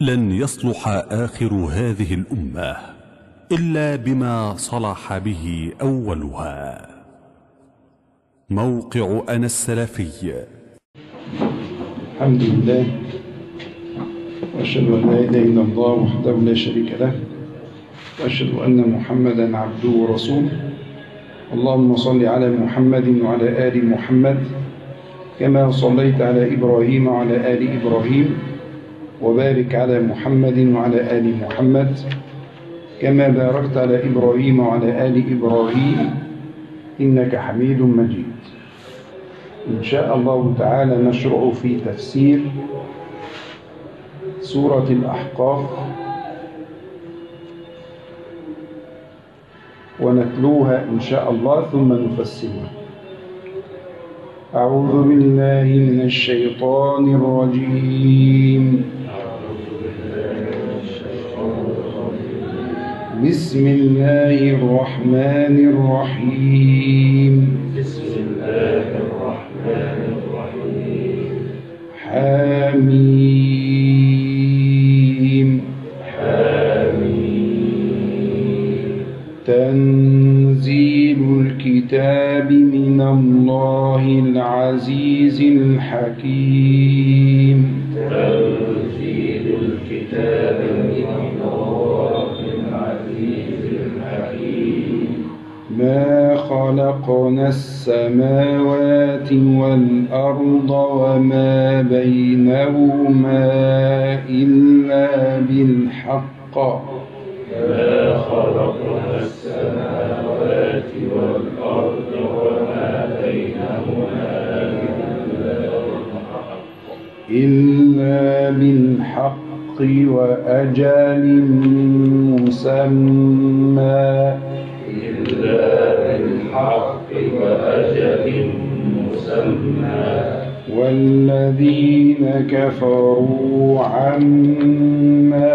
لن يصلح آخر هذه الأمة إلا بما صلح به أولها. موقع أنا السلفي. الحمد لله، وأشهد أن لا إله إلا الله وحده لا شريك له، وأشهد أن محمدا عبده ورسوله. اللهم صل على محمد وعلى آل محمد كما صليت على إبراهيم وعلى آل إبراهيم، وبارك على محمد وعلى آل محمد كما باركت على إبراهيم وعلى آل إبراهيم إنك حميد مجيد. إن شاء الله تعالى نشرع في تفسير سورة الأحقاف ونتلوها إن شاء الله ثم نفسرها. أعوذ بالله من الشيطان الرجيم. بسم الله الرحمن الرحيم. حميم. تنزيل الكتاب من الله العزيز الحكيم. تنزيل الكتاب من الله العزيز الحكيم. ما خلقنا السماوات والأرض وما بينهما إلا بالحق. ما خلقنا السماوات والأرض وما بينهما إلا بالحق وأجل مسمى. إلا بالحق وأجل مسمى. والذين كفروا عما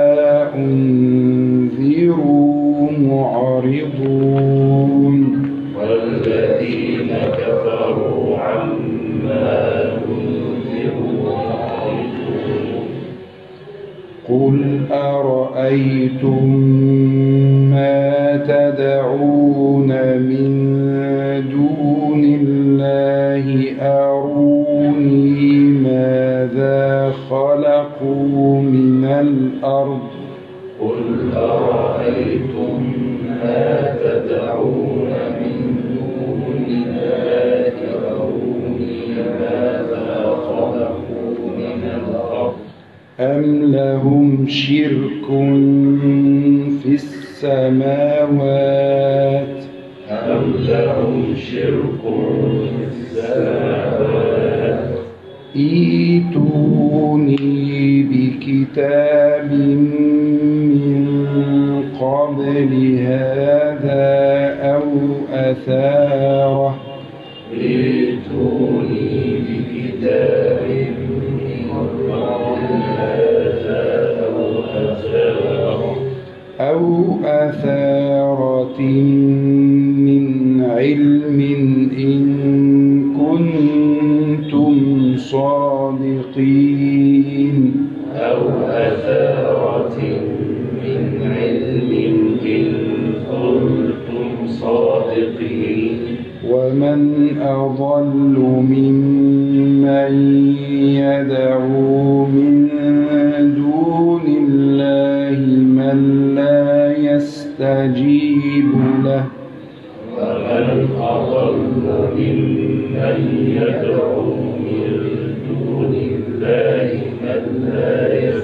أنذروا معرضون. والذين كفروا عما أنذروا معرضون. قل أرأيتم ما تدعون من دون الله أروني ماذا خلقوا من الأرض. قل أرأيتم ما تدعون من دون الله أروني ماذا خلقوا من الأرض. أم لهم شرك في السماوات. أم لهم شرك في السماوات. ائتوني بكتاب من قبل هذا أو أثارة. ائتوني بكتاب من قبل هذا أو أثارة من علم إن كنتم صادقين. أو أثارة من علم إن كنتم صادقين. ومن أضل ممن يدعو من دون الله من لا يستجيب له. ومن أضل ممن يدعو من دون الله من لا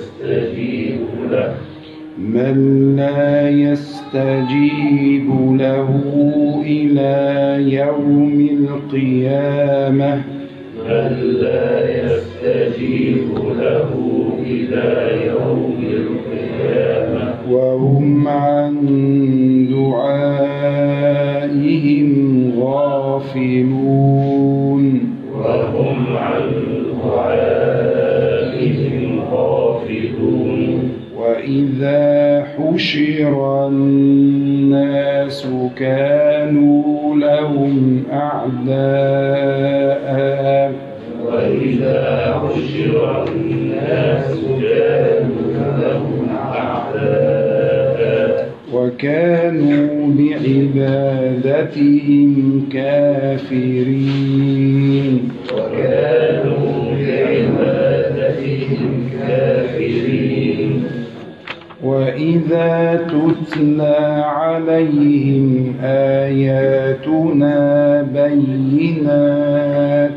يستجيب له إلى يوم القيامة. من لا يستجيب له إلى يوم القيامة. وهم عن دعائهم غافلون. وهم عن دعائهم غافلون. وإذا حشر الناس كانوا لهم أعداء. وإذا حشر الناس كانوا لهم وكانوا بعبادتهم كافرين. وإذا تتلى عليهم آياتنا بينات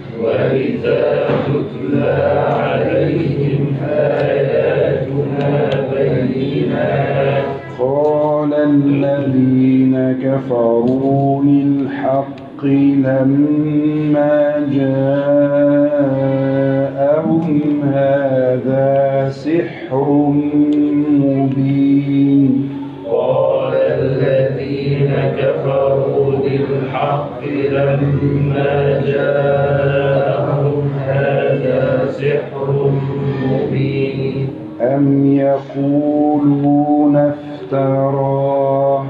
قال الذين كفروا للحق لما جاءهم هذا سحر مبين. قال الذين كفروا للحق لما جاءهم هذا سحر مبين. أم يقولون افتراه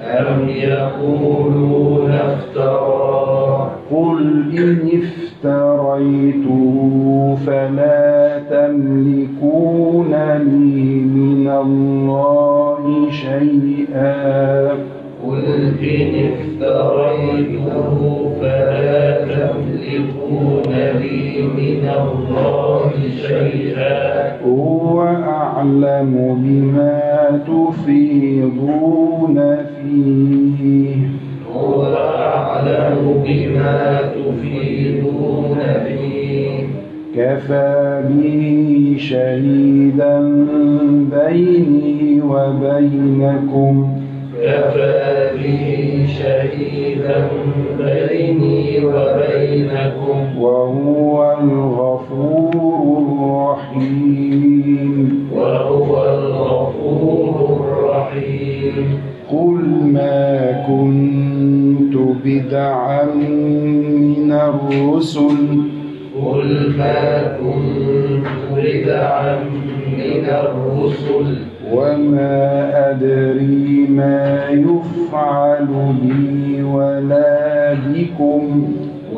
قل إن افتريته فلا تملكون لي من الله شيئا. هو أعلم بما تفيضون فيه. كفى به شهيدا بيني وبينكم وهو الغفور الرحيم. قل ما كنت بدعا من الرسل وما أدري ما يفعل بي ولا بكم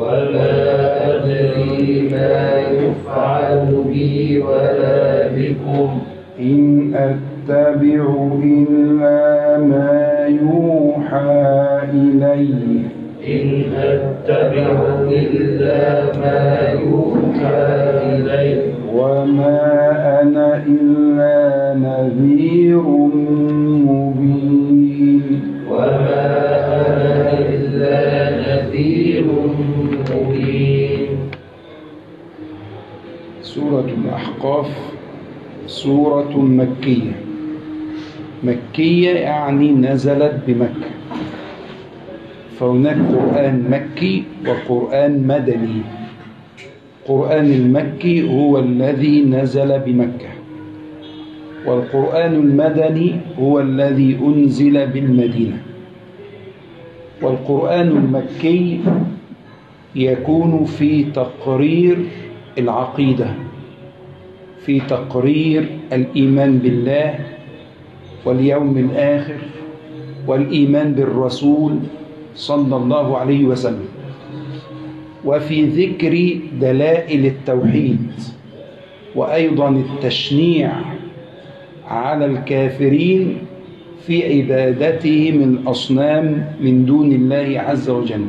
إن أتبع إلا ما يوحى إلي وما أنا إلا نذير مبين. سورة الأحقاف سورة مكية. مكية يعني نزلت بمكة، فهناك قرآن مكي وقرآن مدني. القرآن المكي هو الذي نزل بمكة، والقرآن المدني هو الذي أنزل بالمدينة. والقرآن المكي يكون في تقرير العقيدة، في تقرير الإيمان بالله واليوم الآخر والإيمان بالرسول صلى الله عليه وسلم، وفي ذكر دلائل التوحيد، وأيضا التشنيع على الكافرين في عبادتهم الأصنام من دون الله عز وجل.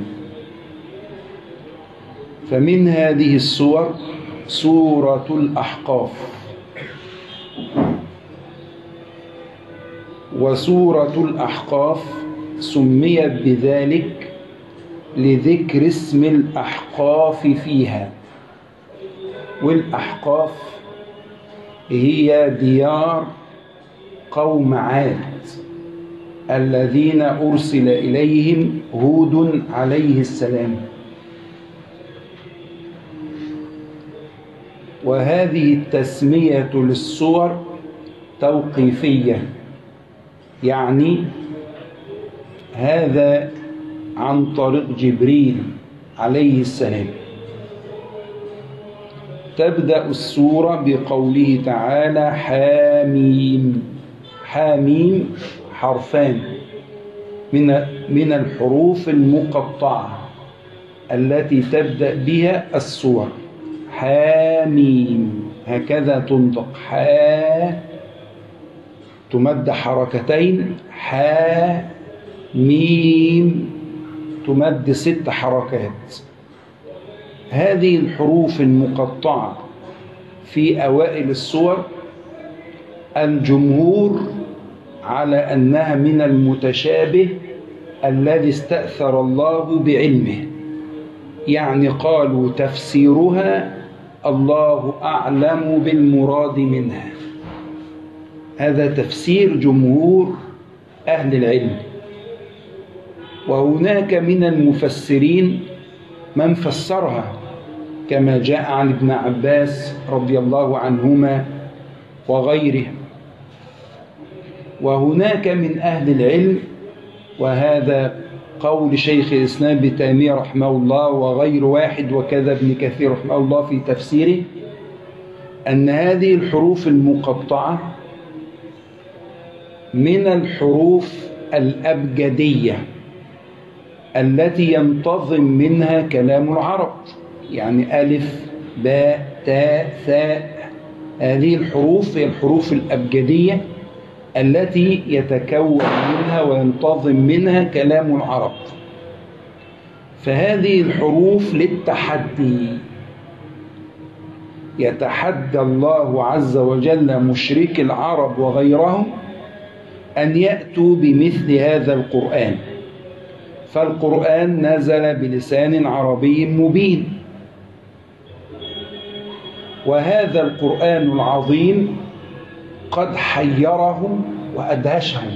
فمن هذه السور سورة الأحقاف. وسورة الأحقاف سميت بذلك لذكر اسم الأحقاف فيها. والأحقاف هي ديار قوم عاد الذين أرسل إليهم هود عليه السلام. وهذه التسمية للسور توقيفية، يعني هذا عن طريق جبريل عليه السلام. تبدأ السورة بقوله تعالى حاميم. حاميم حرفان من الحروف المقطعة التي تبدأ بها السور. حاميم هكذا تنطق تمد حركتين، حا ميم تمد 6 حركات. هذه الحروف المقطعة في أوائل السور الجمهور على أنها من المتشابه الذي استأثر الله بعلمه، يعني قالوا تفسيرها الله أعلم بالمراد منها. هذا تفسير جمهور أهل العلم. وهناك من المفسرين من فسرها كما جاء عن ابن عباس رضي الله عنهما وغيره. وهناك من أهل العلم، وهذا قول شيخ الإسلام ابن تيمية رحمه الله وغير واحد وكذا ابن كثير رحمه الله في تفسيره، أن هذه الحروف المقطعة من الحروف الأبجدية التي ينتظم منها كلام العرب، يعني ألف باء تاء ثاء. هذه الحروف هي الحروف الأبجدية التي يتكون منها وينتظم منها كلام العرب. فهذه الحروف للتحدي، يتحدى الله عز وجل مشرك العرب وغيرهم أن يأتوا بمثل هذا القرآن. فالقرآن نزل بلسان عربي مبين، وهذا القرآن العظيم قد حيرهم وأدهشهم،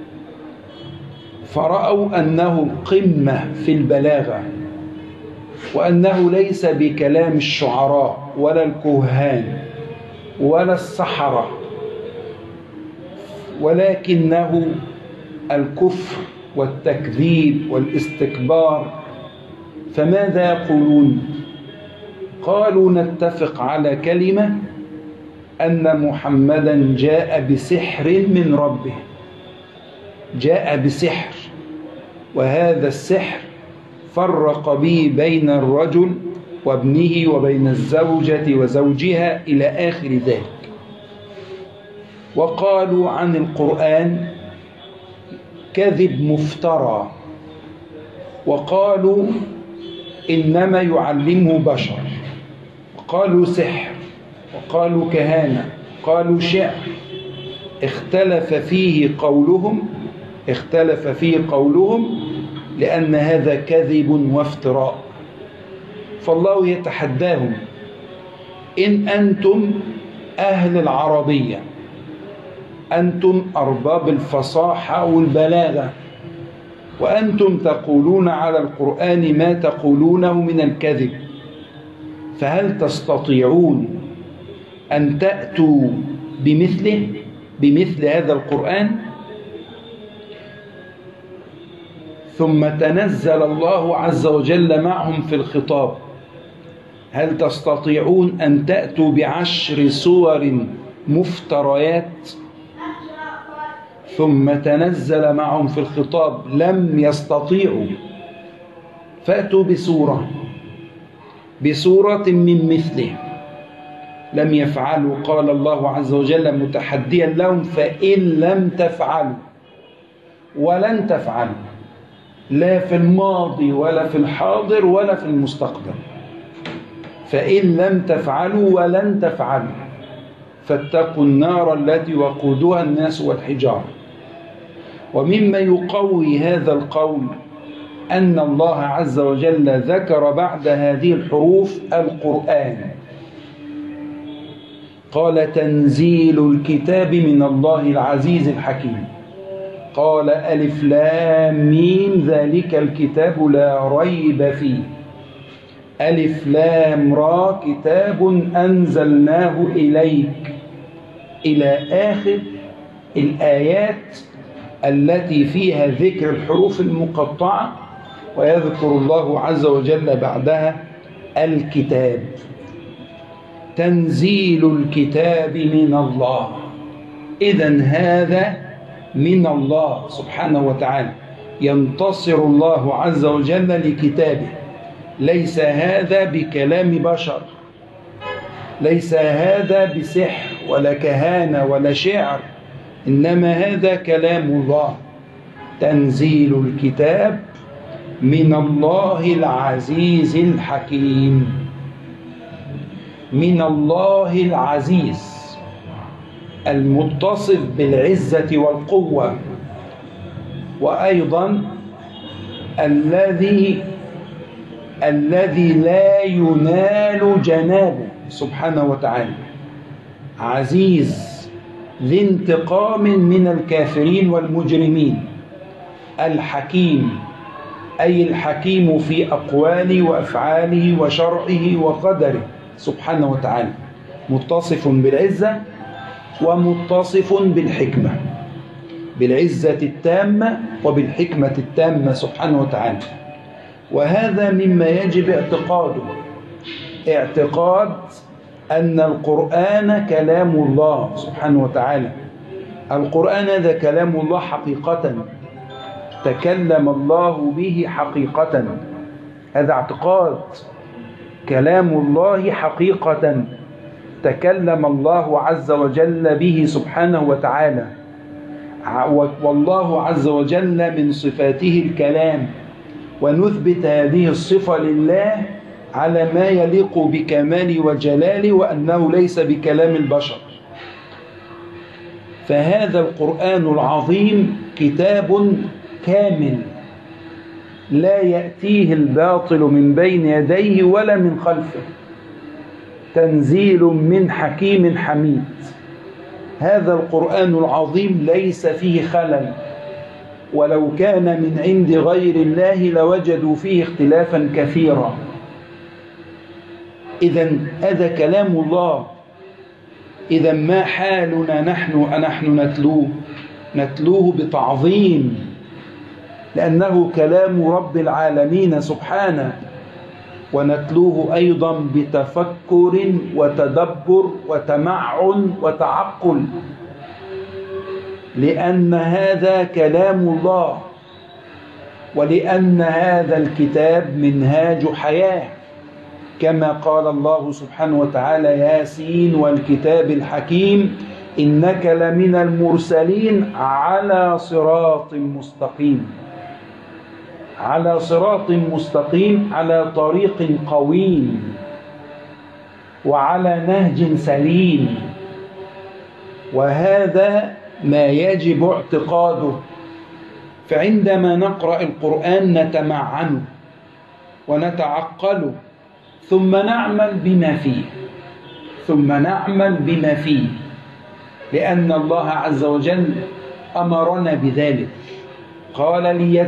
فرأوا أنه القمة في البلاغة، وأنه ليس بكلام الشعراء ولا الكهان ولا السحرة، ولكنه الكفر والتكذيب والاستكبار. فماذا يقولون؟ قالوا نتفق على كلمة أن محمدا جاء بسحر من ربه، جاء بسحر، وهذا السحر فرق به بين الرجل وابنه وبين الزوجة وزوجها إلى آخر ذلك. وقالوا عن القرآن كذب مفترى، وقالوا إنما يعلمه بشر، وقالوا سحر، وقالوا كهانة، قالوا شعر. اختلف فيه قولهم لأن هذا كذب وافتراء. فالله يتحداهم: إن أنتم أهل العربية، أنتم أرباب الفصاحة والبلاغة، وأنتم تقولون على القرآن ما تقولونه من الكذب، فهل تستطيعون أن تأتوا بمثل هذا القرآن؟ ثم تنزل الله عز وجل معهم في الخطاب: هل تستطيعون أن تأتوا ب10 سور مفتريات؟ ثم تنزل معهم في الخطاب: لم يستطيعوا، فأتوا بسورة من مثله. لم يفعلوا، قال الله عز وجل متحديا لهم: فإن لم تفعلوا ولن تفعلوا، لا في الماضي ولا في الحاضر ولا في المستقبل، فإن لم تفعلوا ولن تفعلوا فاتقوا النار التي وقودها الناس والحجارة. ومما يقوي هذا القول أن الله عز وجل ذكر بعد هذه الحروف القرآن، قال: تنزيل الكتاب من الله العزيز الحكيم. قال: ألف لام ميم ذلك الكتاب لا ريب فيه. ألف لام را كتاب أنزلناه إليك، إلى آخر الآيات التي فيها ذكر الحروف المقطعة، ويذكر الله عز وجل بعدها الكتاب. تنزيل الكتاب من الله، إذن هذا من الله سبحانه وتعالى، ينتصر الله عز وجل لكتابه. ليس هذا بكلام بشر، ليس هذا بسحر ولا كهانة ولا شعر، إنما هذا كلام الله، تنزيل الكتاب من الله العزيز الحكيم. من الله العزيز المتصف بالعزة والقوة، وأيضا الذي لا ينال جنابه سبحانه وتعالى، عزيز ذي انتقام من الكافرين والمجرمين. الحكيم أي الحكيم في أقواله وأفعاله وشرعه وقدره سبحانه وتعالى، متصف بالعزة ومتصف بالحكمة، بالعزة التامة وبالحكمة التامة سبحانه وتعالى. وهذا مما يجب اعتقاده، اعتقاد أن القرآن كلام الله سبحانه وتعالى. القرآن هذا كلام الله حقيقة، تكلم الله به حقيقة، هذا اعتقاد. كلام الله حقيقة تكلم الله عز وجل به سبحانه وتعالى، والله عز وجل من صفاته الكلام، ونثبت هذه الصفة لله على ما يليق بكماله وجلاله، وأنه ليس بكلام البشر. فهذا القرآن العظيم كتاب كامل لا يأتيه الباطل من بين يديه ولا من خلفه، تنزيل من حكيم حميد. هذا القرآن العظيم ليس فيه خلل، ولو كان من عند غير الله لوجدوا فيه اختلافا كثيرا. إذن هذا كلام الله. إذن ما حالنا نحن نتلوه بتعظيم، لأنه كلام رب العالمين سبحانه، ونتلوه أيضا بتفكر وتدبر وتمعن وتعقل، لأن هذا كلام الله، ولأن هذا الكتاب منهاج حياة، كما قال الله سبحانه وتعالى: ياسين والكتاب الحكيم إنك لمن المرسلين على صراط مستقيم. على صراط مستقيم، على طريق قويم، وعلى نهج سليم. وهذا ما يجب اعتقاده. فعندما نقرأ القرآن نتمعنه ونتعقله، ثم نعمل بما فيه، لأن الله عز وجل أمرنا بذلك، قال: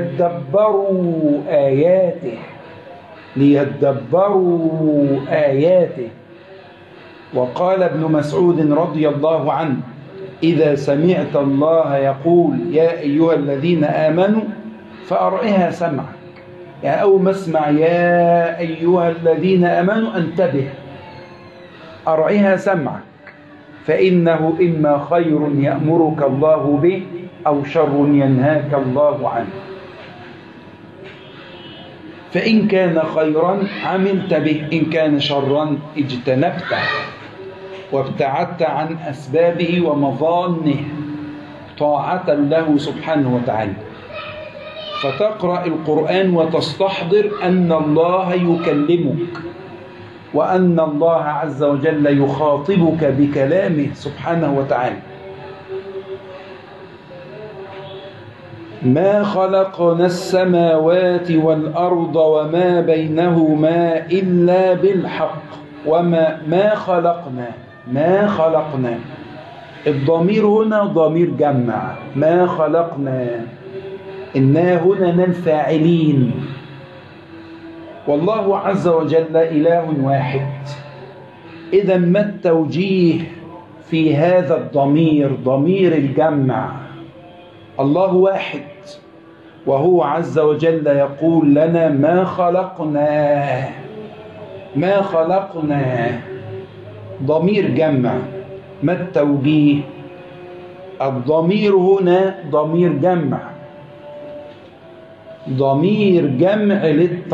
ليدبروا آياته. وقال ابن مسعود رضي الله عنه: إذا سمعت الله يقول يا أيها الذين آمنوا فأرعها سمعك، يعني أول ما اسمع يا أيها الذين آمنوا انتبه، أرعها سمعك، فإنه إما خير يأمرك الله به أو شر ينهاك الله عنه. فإن كان خيرا عملت به، إن كان شرا اجتنبته وابتعدت عن أسبابه ومظانه طاعة له سبحانه وتعالى. فتقرأ القرآن وتستحضر أن الله يكلمك، وأن الله عز وجل يخاطبك بكلامه سبحانه وتعالى. ما خلقنا السماوات والأرض وما بينهما إلا بالحق وما خلقنا. الضمير هنا ضمير جمع، ما خلقنا، إنا هنا الفاعلين. والله عز وجل إله واحد. إذا ما التوجيه في هذا الضمير، ضمير الجمع؟ الله واحد، وهو عز وجل يقول لنا ما خلقنا، ضمير جمع. ما التوجيه؟ الضمير هنا ضمير جمع، ضمير جمع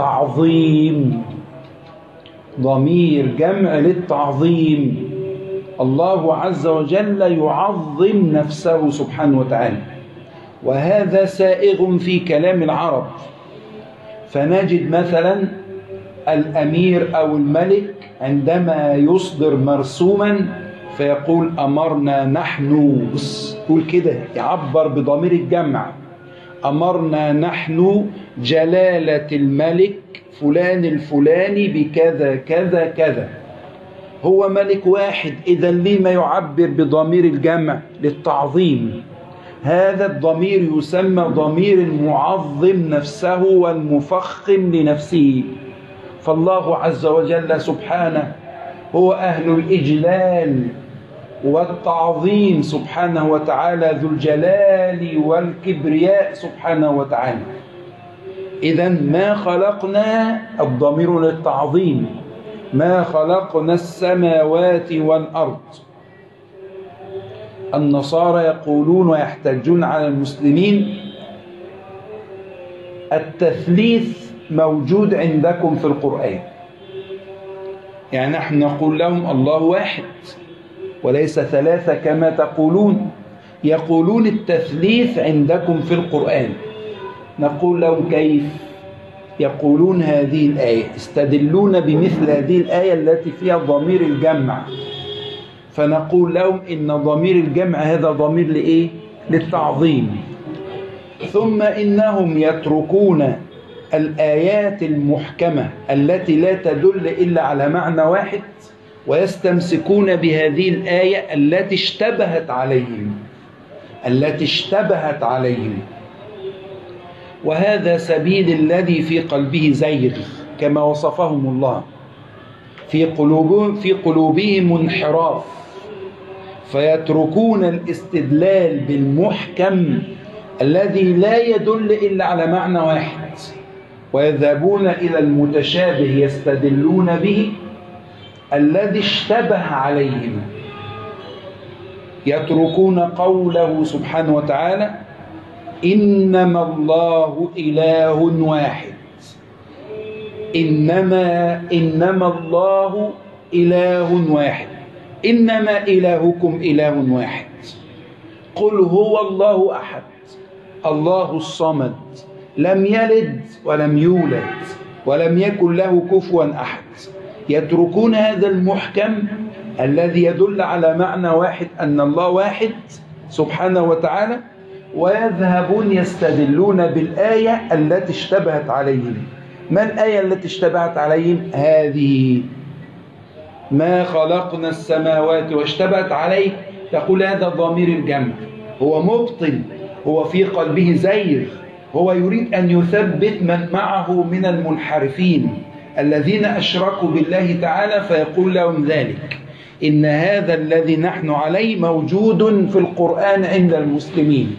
للتعظيم، ضمير جمع للتعظيم. الله عز وجل يعظم نفسه سبحانه وتعالى، وهذا سائغ في كلام العرب. فنجد مثلا الأمير أو الملك عندما يصدر مرسوما فيقول أمرنا نحن، يقول كده، يعبر بضمير الجمع، أمرنا نحن جلالة الملك فلان الفلاني بكذا كذا كذا. هو ملك واحد، إذا لما يعبر بضمير الجمع؟ للتعظيم. هذا الضمير يسمى ضمير المعظم نفسه والمفخم لنفسه. فالله عز وجل سبحانه هو أهل الإجلال والتعظيم سبحانه وتعالى، ذو الجلال والكبرياء سبحانه وتعالى. إذا ما خلقنا، الضمير للتعظيم، ما خلقنا السماوات والأرض. النصارى يقولون ويحتجون على المسلمين التثليث موجود عندكم في القرآن، يعني نحن نقول لهم الله واحد وليس ثلاثة كما تقولون. يقولون التثليث عندكم في القرآن. نقول لهم كيف؟ يقولون هذه الآية، استدلون بمثل هذه الآية التي فيها ضمير الجمع، فنقول لهم إن ضمير الجمع هذا ضمير لإيه؟ للتعظيم. ثم إنهم يتركون الآيات المحكمة التي لا تدل إلا على معنى واحد، ويستمسكون بهذه الآية التي اشتبهت عليهم، وهذا سبيل الذي في قلبه زيغ كما وصفهم الله. في قلوبهم انحراف، فيتركون الاستدلال بالمحكم الذي لا يدل إلا على معنى واحد، ويذهبون إلى المتشابه يستدلون به الذي اشتبه عليهم. يتركون قوله سبحانه وتعالى إنما الله إله واحد، إنما الله إله واحد، إنما إلهكم إله واحد. قل هو الله أحد الله الصمد لم يلد ولم يولد ولم يكن له كفوا أحد. يتركون هذا المحكم الذي يدل على معنى واحد أن الله واحد سبحانه وتعالى، ويذهبون يستدلون بالآية التي اشتبهت عليهم. ما الآية التي اشتبهت عليهم؟ هذه ما خلقنا السماوات، واشتبهت عليه تقول هذا ضمير الجمع. هو مبطل، هو في قلبه زيغ، هو يريد أن يثبت من معه من المنحرفين الذين أشركوا بالله تعالى، فيقول لهم ذلك إن هذا الذي نحن عليه موجود في القرآن عند المسلمين،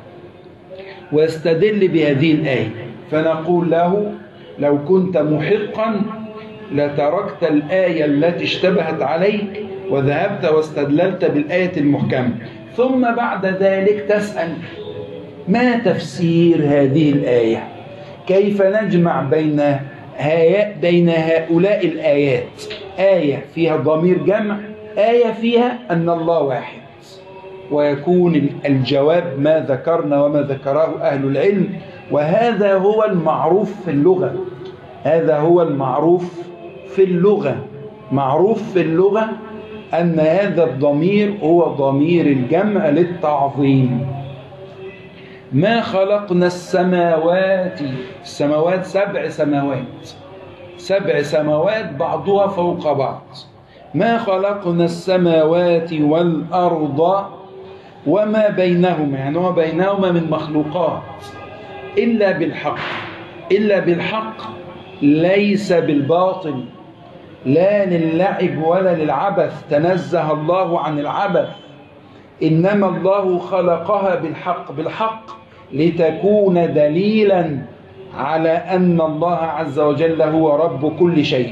ويستدل بهذه الآية. فنقول له لو كنت محقا لتركت الآية التي اشتبهت عليك وذهبت واستدللت بالآية المحكمة، ثم بعد ذلك تسأل ما تفسير هذه الآية؟ كيف نجمع بين هؤلاء الآيات؟ آية فيها ضمير جمع، آية فيها أن الله واحد. ويكون الجواب ما ذكرنا وما ذكره أهل العلم، وهذا هو المعروف في اللغة. هذا هو المعروف في اللغة. معروف في اللغة أن هذا الضمير هو ضمير الجمع للتعظيم. ما خلقنا السماوات 7 سماوات، 7 سماوات بعضها فوق بعض. ما خلقنا السماوات والأرض وما بينهما، يعني وما بينهما من مخلوقات، إلا بالحق. إلا بالحق ليس بالباطل، لا للعب ولا للعبث، تنزه الله عن العبث. إنما الله خلقها بالحق لتكون دليلا على أن الله عز وجل هو رب كل شيء،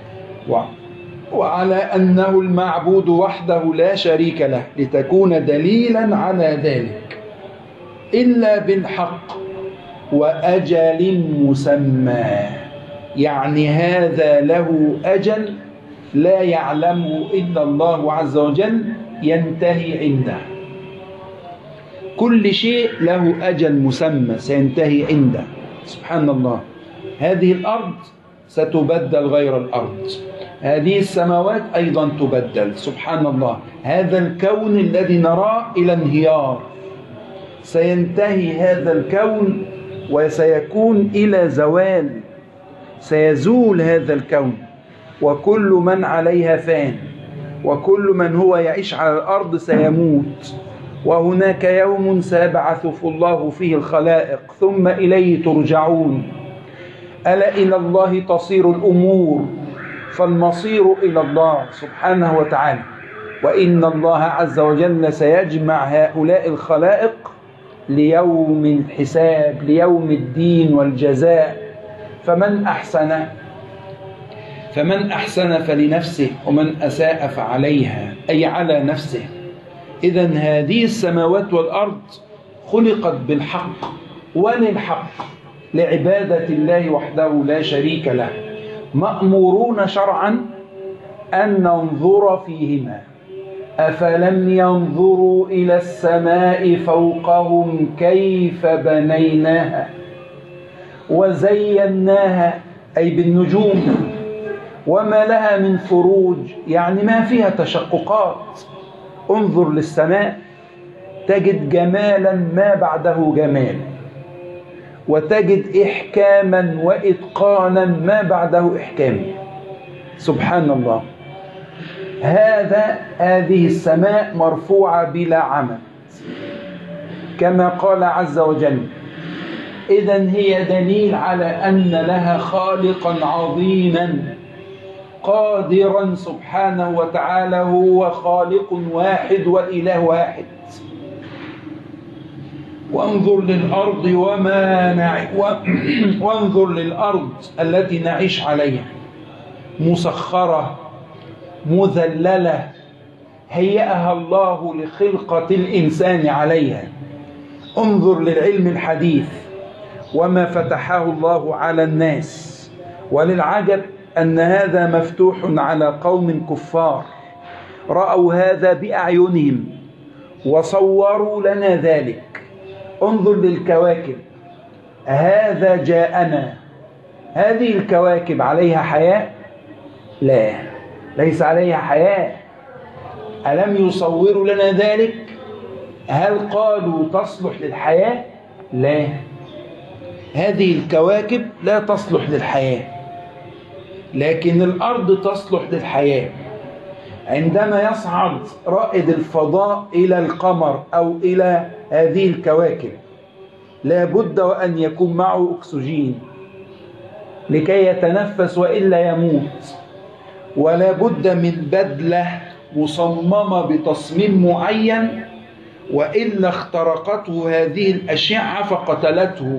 وعلى أنه المعبود وحده لا شريك له، لتكون دليلا على ذلك. إلا بالحق وأجل مسمى، يعني هذا له أجل لا يعلمه إلا الله عز وجل ينتهي عنده. كل شيء له أجل مسمى سينتهي عنده سبحان الله. هذه الأرض ستبدل غير الأرض، هذه السماوات أيضا تبدل سبحان الله. هذا الكون الذي نراه إلى انهيار سينتهي هذا الكون وسيكون إلى زوال، سيزول هذا الكون، وكل من عليها فان، وكل من هو يعيش على الأرض سيموت، وهناك يوم سيبعث الله فيه الخلائق ثم إليه ترجعون. ألا إلى الله تصير الأمور، فالمصير إلى الله سبحانه وتعالى. وإن الله عز وجل سيجمع هؤلاء الخلائق ليوم الحساب، ليوم الدين والجزاء. فمن أحسن فلنفسه ومن أساء فعليها، أي على نفسه. إذن هذه السماوات والأرض خلقت بالحق وللحق، لعبادة الله وحده لا شريك له، مأمورون شرعا أن ننظر فيهما. أفلم ينظروا إلى السماء فوقهم كيف بنيناها وزيناها، أي بالنجوم، وما لها من فروج، يعني ما فيها تشققات. انظر للسماء تجد جمالا ما بعده جمال، وتجد إحكاما وإتقانا ما بعده إحكام سبحان الله. هذه السماء مرفوعة بلا عمد كما قال عز وجل. إذن هي دليل على أن لها خالقا عظيما قادرا سبحانه وتعالى، هو خالق واحد وإله واحد. وانظر للأرض وانظر للأرض التي نعيش عليها، مسخرة مذللة هيأها الله لخلقة الإنسان عليها. انظر للعلم الحديث وما فتحه الله على الناس، وللعجب أن هذا مفتوح على قوم كفار رأوا هذا بأعينهم وصوروا لنا ذلك. انظر للكواكب، هذا جاءنا، هذه الكواكب عليها حياة؟ لا، ليس عليها حياة. ألم يصوروا لنا ذلك؟ هل قالوا تصلح للحياة؟ لا، هذه الكواكب لا تصلح للحياة، لكن الأرض تصلح للحياة. عندما يصعد رائد الفضاء إلى القمر أو إلى هذه الكواكب لا بد وأن يكون معه أكسجين لكي يتنفس وإلا يموت، ولا بد من بدلة مصممة بتصميم معين، وإلا اخترقته هذه الأشعة فقتلته.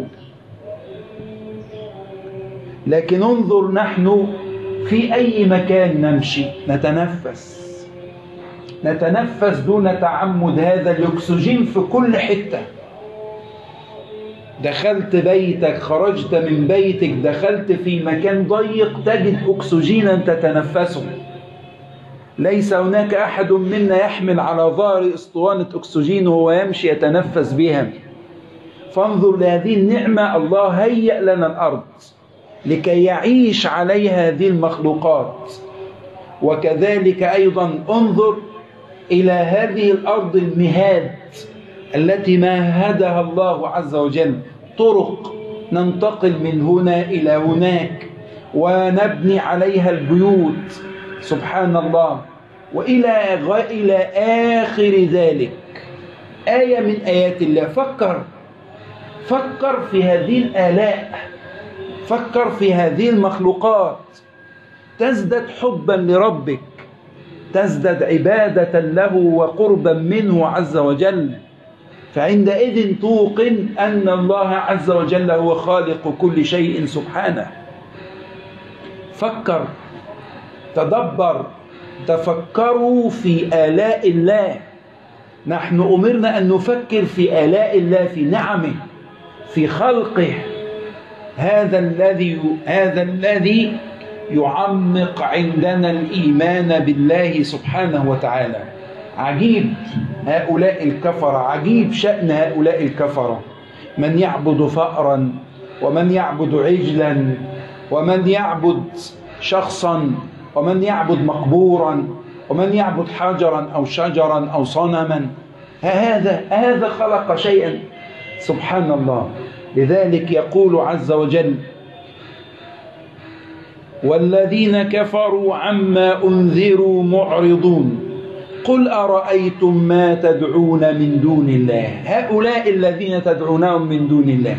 لكن انظر نحن في أي مكان نمشي نتنفس دون تعمد، هذا الأكسجين في كل حتة. دخلت بيتك، خرجت من بيتك، دخلت في مكان ضيق تجد أكسجينا تتنفسه. ليس هناك أحد منا يحمل على ظهر اسطوانة أكسجين وهو يمشي يتنفس بها. فانظر لهذه النعمة، الله هيأ لنا الأرض لكي يعيش عليها هذه المخلوقات. وكذلك أيضا انظر إلى هذه الأرض المهاد التي مهدها الله عز وجل، طرق ننتقل من هنا إلى هناك ونبني عليها البيوت سبحان الله. وإلى آخر ذلك آية من آيات الله. فكر في هذه الآلاء، فكر في هذه المخلوقات، تزداد حبا لربك، تزداد عبادة له وقربا منه عز وجل. فعندئذ توقن أن الله عز وجل هو خالق كل شيء سبحانه. فكر، تدبر، تفكروا في آلاء الله. نحن أمرنا أن نفكر في آلاء الله، في نعمه، في خلقه. هذا الذي يعمق عندنا الإيمان بالله سبحانه وتعالى. عجيب هؤلاء الكفرة، عجيب شأن هؤلاء الكفرة، من يعبد فأرا ومن يعبد عجلا ومن يعبد شخصا ومن يعبد مقبورا ومن يعبد حجرا أو شجرا أو صنما. هذا خلق شيئا؟ سبحان الله. لذلك يقول عز وجل: والذين كفروا عما أنذروا معرضون قل أرأيتم ما تدعون من دون الله. هؤلاء الذين تدعونهم من دون الله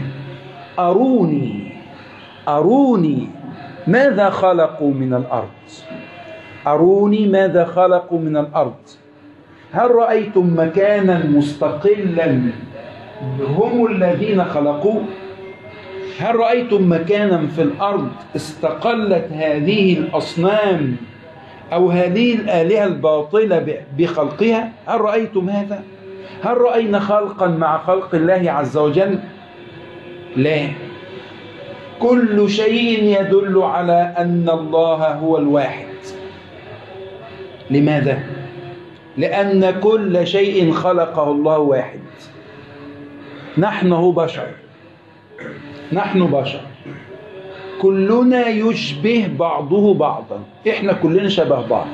أروني ماذا خلقوا من الأرض، أروني ماذا خلقوا من الأرض. هل رأيتم مكانا مستقلا هم الذين خلقوه؟ هل رأيتم مكانا في الأرض استقلت هذه الأصنام أو هذه الآلهة الباطلة بخلقها؟ هل رأيتم هذا؟ هل رأينا خلقا مع خلق الله عز وجل؟ لا. كل شيء يدل على أن الله هو الواحد. لماذا؟ لأن كل شيء خلقه الله واحد. نحن بشر، كلنا يشبه بعضه بعضا. احنا كلنا شبه بعض.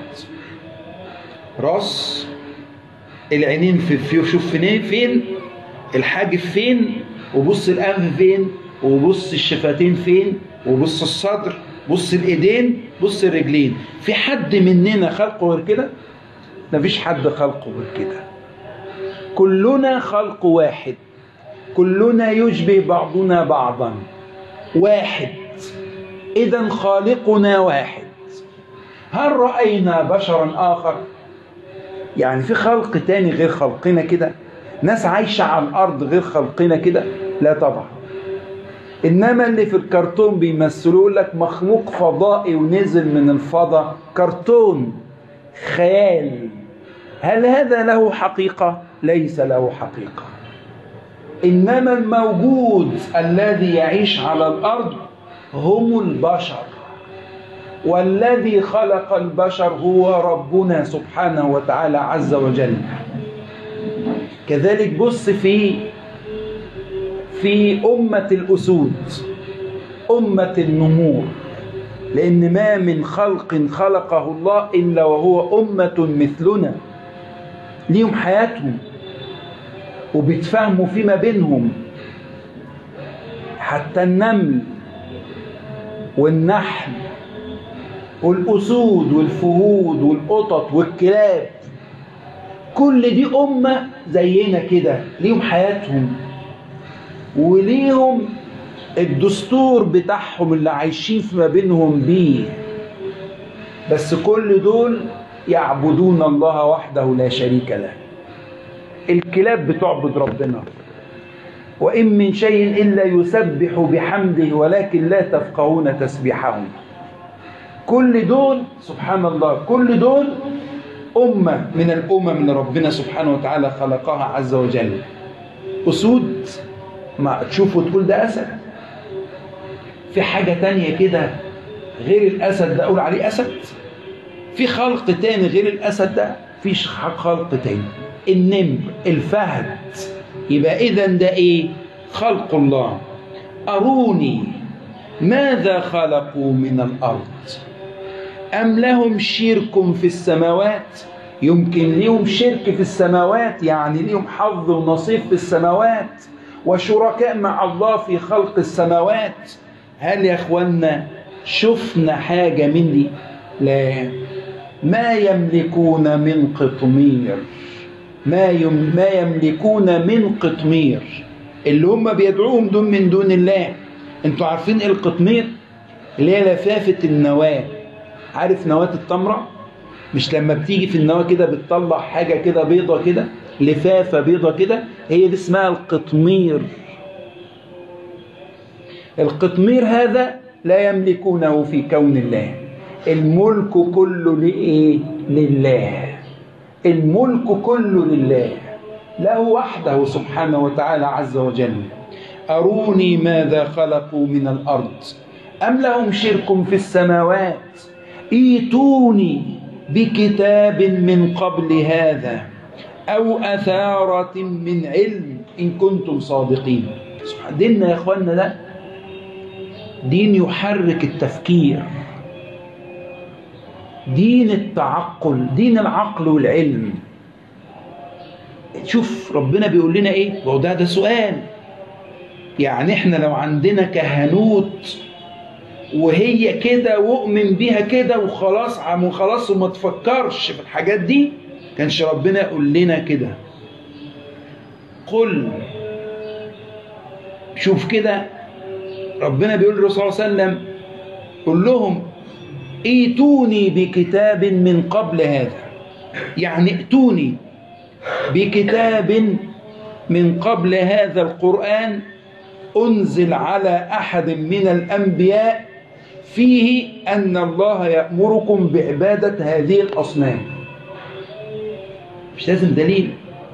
راس، العينين شوف فين، الحاجب فين، وبص الأنف فين، وبص الشفتين فين، وبص الصدر، بص الإيدين، بص الرجلين. في حد مننا خلقه غير كده؟ مفيش حد خلقه غير كده. كلنا خلق واحد، كلنا يشبه بعضنا بعضا، واحد. إذن خالقنا واحد. هل رأينا بشرا آخر؟ يعني في خلق تاني غير خلقنا كده؟ ناس عايشة على الأرض غير خلقنا كده؟ لا طبعا. إنما اللي في الكرتون بيمثلوا لك مخلوق فضائي ونزل من الفضاء، كرتون خيال. هل هذا له حقيقة؟ ليس له حقيقة. إنما الموجود الذي يعيش على الأرض هم البشر، والذي خلق البشر هو ربنا سبحانه وتعالى عز وجل. كذلك بص في أمة الأسود، أمة النمور، لأن ما من خلق خلقه الله إلا وهو أمة مثلنا، ليهم حياتهم وبيتفاهموا فيما بينهم. حتى النمل والنحل والأسود والفهود والقطط والكلاب، كل دي أمة زينا كده، ليهم حياتهم وليهم الدستور بتاعهم اللي عايشين فيما بينهم بيه. بس كل دول يعبدون الله وحده لا شريك له. الكلاب بتعبد ربنا، وإن من شيء إلا يسبح بحمده ولكن لا تفقهون تسبيحهم. كل دول سبحان الله، كل دول أمة من الأمم اللي ربنا سبحانه وتعالى خلقها عز وجل. أسود ما تشوفه تقول ده أسد. في حاجة تانية كده غير الأسد ده أقول عليه أسد؟ في خلق تاني غير الأسد ده؟ فيش خلق تاني. النمر، الفهد. يبقى إذن ده إيه؟ خلق الله. أروني ماذا خلقوا من الأرض أم لهم شرك في السماوات؟ يمكن ليهم شرك في السماوات، يعني ليهم حظ ونصيب في السماوات وشركاء مع الله في خلق السماوات. هل يا أخوانا شفنا حاجة من دي؟ لا. ما يملكون من قطمير، ما يملكون من قطمير، اللي هم بيدعوهم دون من دون الله. انتوا عارفين ايه القطمير؟ اللي هي لفافة النواة. عارف نواة التمرة؟ مش لما بتيجي في النواة كده بتطلع حاجة كده بيضة كده، لفافة بيضة كده، هي دي اسمها القطمير. القطمير هذا لا يملكونه في كون الله. الملك كله لإيه؟ لله. الملك كله لله، له وحده سبحانه وتعالى عز وجل. أروني ماذا خلقوا من الأرض أم لهم شرك في السماوات ائتوني بكتاب من قبل هذا أو أثارة من علم إن كنتم صادقين. ديننا يا إخواننا ده دين يحرك التفكير، دين التعقل، دين العقل والعلم. شوف ربنا بيقول لنا ايه، وده سؤال. يعني احنا لو عندنا كهنوت وهي كده وأؤمن بيها كده وخلاص خلاص وما تفكرش في الحاجات دي، كانش ربنا يقول لنا كده. قل، شوف كده ربنا بيقول للرسول صلى الله عليه وسلم قل لهم ائتوني بكتاب من قبل هذا، يعني ائتوني بكتاب من قبل هذا القرآن أنزل على أحد من الأنبياء فيه أن الله يأمركم بعبادة هذه الأصنام. مش لازم دليل.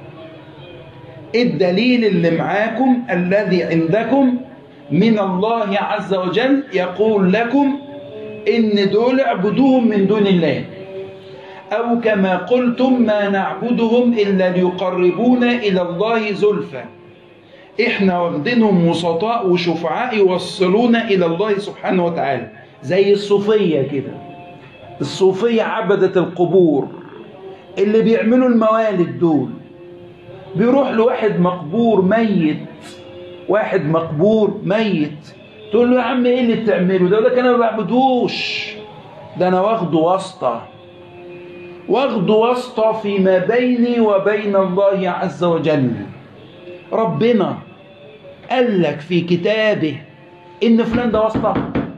الدليل اللي معاكم الذي عندكم من الله عز وجل يقول لكم إن دول اعبدوهم من دون الله، أو كما قلتم ما نعبدهم إلا ليقربونا إلى الله زلفى. إحنا واخدينهم وسطاء وشفعاء يوصلونا إلى الله سبحانه وتعالى، زي الصوفية كده. الصوفية عبدة القبور اللي بيعملوا الموالد دول، بيروح لواحد مقبور ميت، واحد مقبور ميت، تقول له يا عم ايه اللي بتعمله ده؟ ده انا ما بعبدوش، ده انا واخده واسطة، واخده واسطة فيما بيني وبين الله عز وجل. ربنا قال لك في كتابه ان فلان ده واسطة؟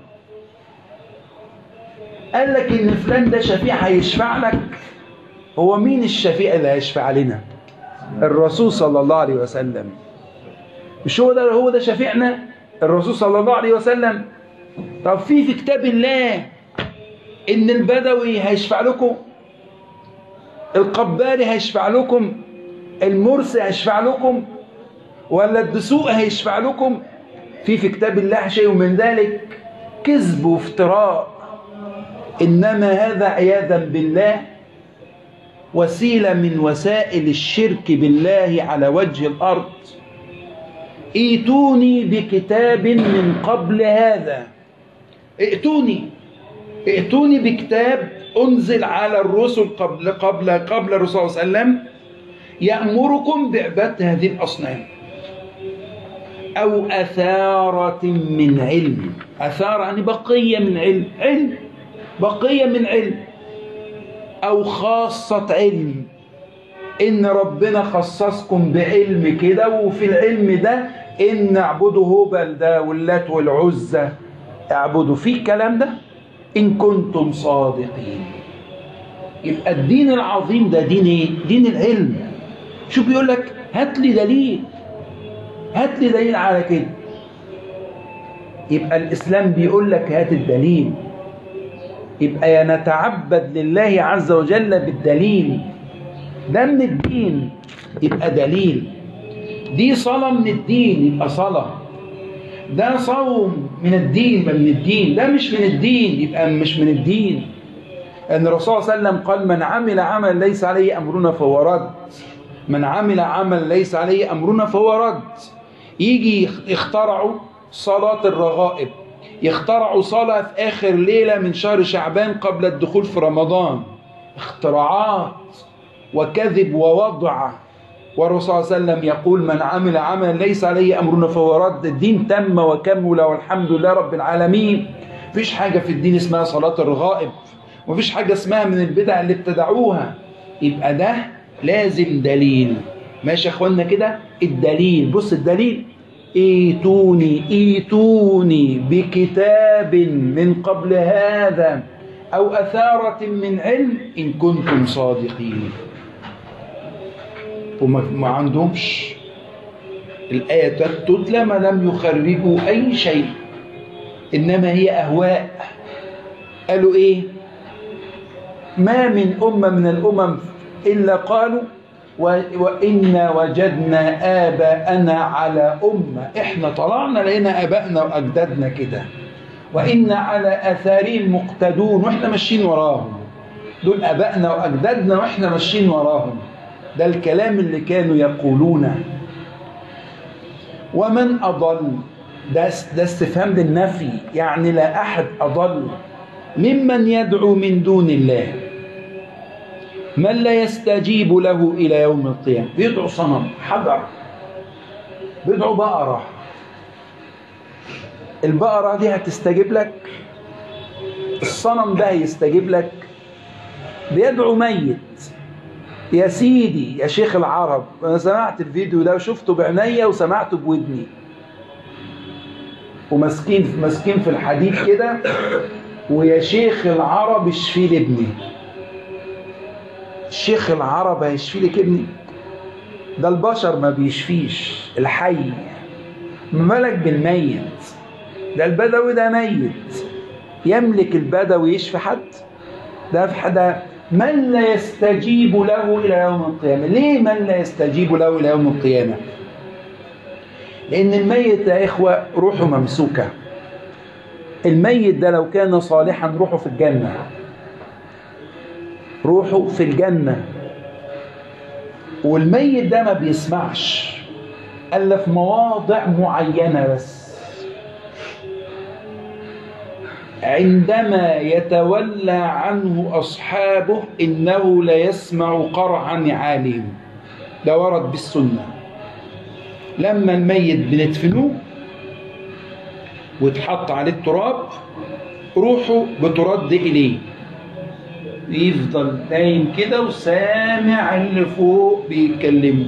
قال لك ان فلان ده شفيع هيشفع لك؟ هو مين الشفيع اللي هيشفع لنا؟ الرسول صلى الله عليه وسلم. مش هو ده شفيعنا الرسول صلى الله عليه وسلم؟ طب في كتاب الله ان البدوي هيشفع لكم، القباري هيشفع لكم، المرسي هيشفع لكم، ولا الدسوق هيشفع لكم؟ في كتاب الله شيء من ذلك؟ كذب وافتراء. إنما هذا عياذا بالله وسيلة من وسائل الشرك بالله على وجه الأرض. ائتوني بكتاب من قبل هذا، ائتوني بكتاب أنزل على الرسل قبل الرسول صلى الله عليه وسلم يأمركم بعبادة هذه الأصنام، أو أثارة من علم. أثارة يعني بقية من علم، بقية من علم، أو خاصة علم، إن ربنا خصصكم بعلم كده، وفي العلم ده إن اعبدوا هبل ده واللات والعزى، اعبدوا في الكلام ده إن كنتم صادقين. يبقى الدين العظيم ده دين إيه؟ دين العلم. شو بيقول لك؟ هات لي دليل، هات لي دليل على كده. يبقى الإسلام بيقول لك هات الدليل. يبقى يا نتعبد لله عز وجل بالدليل، ده من الدين يبقى دليل، دي صلاة من الدين يبقى صلاة، ده صوم من الدين يبقى من الدين، ده مش من الدين يبقى مش من الدين. أن الرسول صلى الله عليه وسلم قال من عمل عمل ليس عليه أمرنا فهو رد، من عمل عمل ليس عليه أمرنا فهو رد. يجي يخترعوا صلاة الرغائب، يخترعوا صلاة في آخر ليلة من شهر شعبان قبل الدخول في رمضان، اختراعات وكذب ووضع. والرسول صلى الله عليه وسلم يقول من عمل عملا ليس عليه أمرنا فهو رد. الدين تم وكمل والحمد لله رب العالمين. مفيش حاجة في الدين اسمها صلاة الرغائب، ومفيش حاجة اسمها من البدع اللي ابتدعوها. يبقى ده لازم دليل. ماشي يا اخوانا كده؟ الدليل، بص الدليل، ائتوني بكتاب من قبل هذا أو أثارة من علم إن كنتم صادقين. وما عندهمش الآية تتلى ما لم يخرجوا أي شيء، إنما هي أهواء. قالوا إيه؟ ما من أمة من الأمم إلا قالوا وإنا وجدنا آباءنا على أمة. إحنا طلعنا لقينا آبائنا وأجدادنا كده. وإن على آثارهم مقتدون، وإحنا ماشيين وراهم. دول أبائنا وأجدادنا وإحنا ماشيين وراهم. ده الكلام اللي كانوا يقولونه. ومن أضل، ده استفهام للنفي، يعني لا أحد أضل ممن يدعو من دون الله من لا يستجيب له إلى يوم القيامة. بيدعو صنم، حجر، بيدعو بقرة. البقرة دي هتستجيب لك؟ الصنم ده هيستجيب لك؟ بيدعو ميت. يا سيدي يا شيخ العرب، أنا سمعت الفيديو ده وشفته بعينيا وسمعته بودني، ومسكين في الحديد كده، ويا شيخ العرب اشفي لي ابني. الشيخ العرب هيشفي لك ابني؟ ده البشر ما بيشفيش، الحي. مالك بالميت؟ ده البدوي ده ميت، يملك البدوي يشفي حد؟ ده في حدا من لا يستجيب له إلى يوم القيامة. ليه من لا يستجيب له إلى يوم القيامة؟ لأن الميت يا إخوة روحه ممسوكة. الميت ده لو كان صالحا روحه في الجنة، روحه في الجنة. والميت ده ما بيسمعش إلا في مواضع معينة بس. عندما يتولى عنه أصحابه إنه لا يسمع قرع نعالهم. ده ورد بالسنة. لما الميت بندفنوه وتحط عليه التراب، روحه بترد إليه، يفضل نايم كده وسامع اللي فوق بيتكلموا.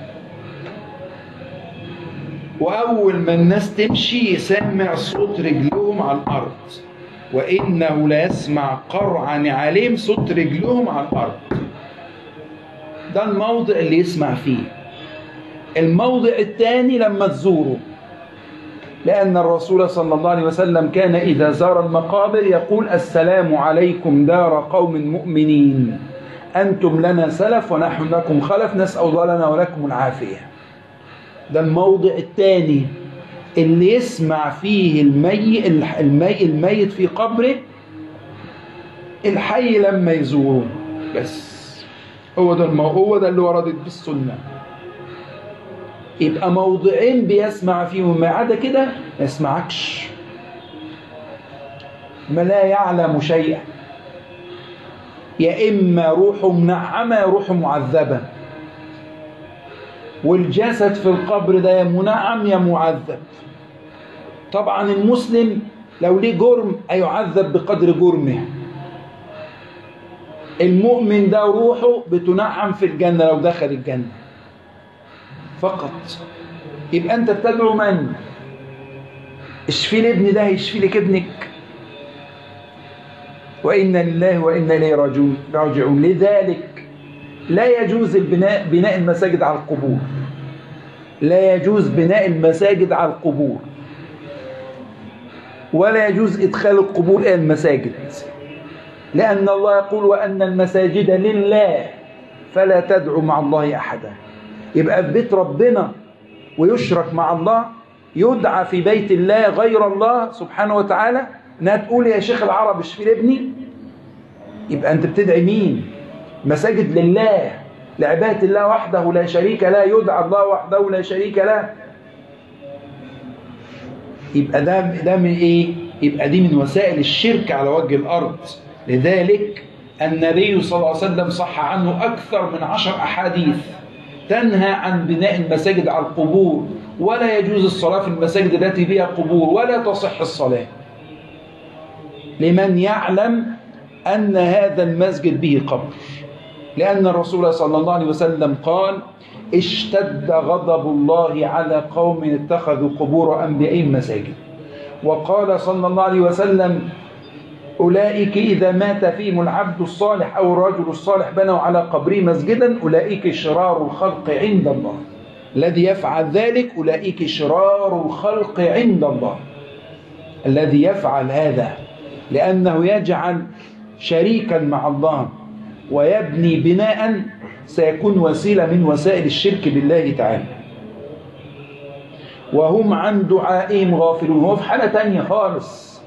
وأول ما الناس تمشي يسمع صوت رجلهم على الأرض، وإنه لا يسمع قرع نعالهم، صوت رجلهم على الأرض. ده الموضع اللي يسمع فيه. الموضع الثاني لما تزوره، لأن الرسول صلى الله عليه وسلم كان إذا زار المقابر يقول: السلام عليكم دار قوم مؤمنين، أنتم لنا سلف ونحن لكم خلف، نسأل الله لنا ولكم العافية. ده الموضع الثاني اللي يسمع فيه الميت في قبره الحي لما يزوره. بس هو ده اللي وردت بالسنة. يبقى موضعين بيسمع فيهم، ما عدا كده ما يسمعكش، ما لا يعلم شيئا. يا إما روحه منعمة يا روحه معذبة. والجسد في القبر ده يا منعم يا معذب. طبعا المسلم لو ليه جرم هيعذب بقدر جرمه. المؤمن ده روحه بتنعم في الجنة لو دخل الجنة فقط. يبقى أنت بتدعو من؟ اشفي لي ابني، ده يشفي لك ابنك. وإنا لله وإنا إليه راجعون. لذلك لا يجوز بناء المساجد على القبور. لا يجوز بناء المساجد على القبور، ولا يجوز إدخال القبور إلى المساجد، لأن الله يقول: وأن المساجد لله فلا تدعوا مع الله أحدا. يبقى في بيت ربنا ويشرك مع الله، يدعى في بيت الله غير الله سبحانه وتعالى، انها تقول يا شيخ العرب اشفي لي ابني. يبقى انت بتدعي مين؟ مساجد لله، لعبادة الله وحده لا شريك له، يدعى الله وحده لا شريك له. يبقى ده من ايه؟ يبقى دي من وسائل الشرك على وجه الارض. لذلك النبي صلى الله عليه وسلم صح عنه اكثر من 10 احاديث تنهى عن بناء المساجد على القبور، ولا يجوز الصلاة في المساجد التي بها قبور، ولا تصح الصلاة لمن يعلم أن هذا المسجد به قبر. لأن الرسول صلى الله عليه وسلم قال: اشتد غضب الله على قوم اتخذوا قبور أنبيائهم مساجد. وقال صلى الله عليه وسلم: أولئك إذا مات فيهم العبد الصالح أو الرجل الصالح بنوا على قبره مسجدا، أولئك شرار الخلق عند الله. الذي يفعل ذلك أولئك شرار الخلق عند الله. الذي يفعل هذا لأنه يجعل شريكا مع الله ويبني بناء سيكون وسيلة من وسائل الشرك بالله تعالى. وهم عن دعائهم غافلون. هو في حالة تانية خالص،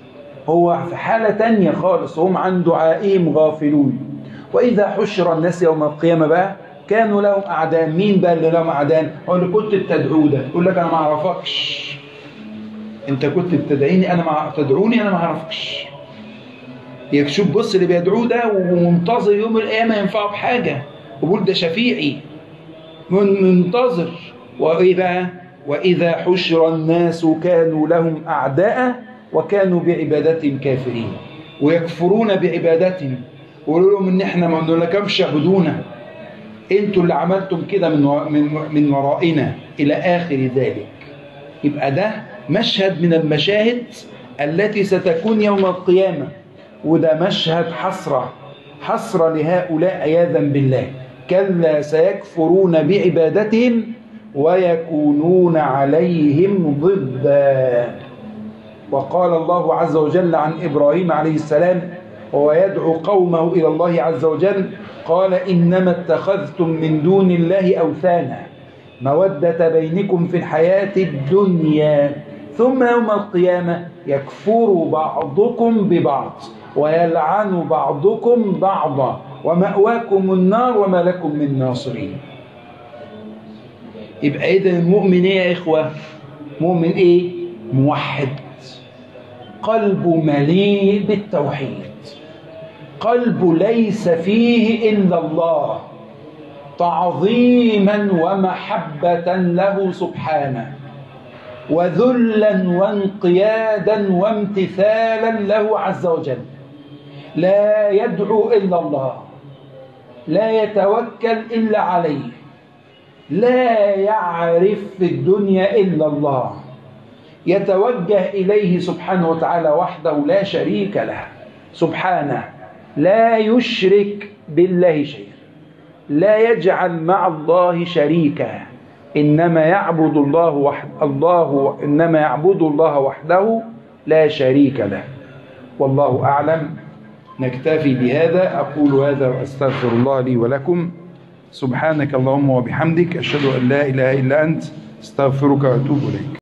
هو في حالة تانية خالص، هم عن دعائهم غافلون. وإذا حشر الناس يوم القيامة بقى كانوا لهم أعداء. مين بقى اللي لهم أعداء؟ هو اللي كنت بتدعوه ده يقول لك أنا ما أعرفكش، أنت كنت بتدعيني تدعوني أنا ما أعرفكش. يكشف بص اللي بيدعوه ده ومنتظر يوم القيامة ينفعه بحاجة، وبقول ده شفيعي منتظر. وإيه بقى؟ وإذا حشر الناس كانوا لهم أعداء وكانوا بعبادتهم كافرين. ويكفرون بعبادتهم ويقولوا لهم إن إحنا ما نلكمش اعبدونا، أنتوا اللي عملتم كده من ورائنا إلى آخر ذلك. يبقى ده مشهد من المشاهد التي ستكون يوم القيامة، وده مشهد حسرة لهؤلاء عياذا بالله. كلا سيكفرون بعبادتهم ويكونون عليهم ضدا. وقال الله عز وجل عن إبراهيم عليه السلام وهو يدعو قومه إلى الله عز وجل قال إنما اتخذتم من دون الله أوثانا مودة بينكم في الحياة الدنيا ثم يوم القيامة يكفر بعضكم ببعض ويلعن بعضكم بعضا ومأواكم النار وما لكم من ناصرين. يبقى إذن المؤمن إيه يا إخوة؟ مؤمن إيه؟ موحد، قلبه مليء بالتوحيد، قلبه ليس فيه إلا الله، تعظيما ومحبة له سبحانه، وذلا وانقيادا وامتثالا له عز وجل. لا يدعو إلا الله، لا يتوكل إلا عليه، لا يعرف في الدنيا إلا الله، يتوجه إليه سبحانه وتعالى وحده لا شريك له سبحانه، لا يشرك بالله شيئا، لا يجعل مع الله شريكا، إنما يعبد الله وحده لا شريك له. والله أعلم. نكتفي بهذا. أقول هذا وأستغفر الله لي ولكم. سبحانك اللهم وبحمدك أشهد أن لا إله إلا أنت استغفرك وأتوب إليك.